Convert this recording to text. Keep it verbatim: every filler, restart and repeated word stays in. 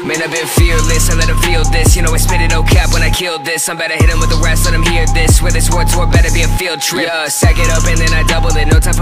Man, I've been fearless, I let them feel this. You know I spit it no cap when I kill this. I'm better hit them with the rest, let them hear this. Where this war tour better be a field trip. Yeah, sack it up and then I double it. No time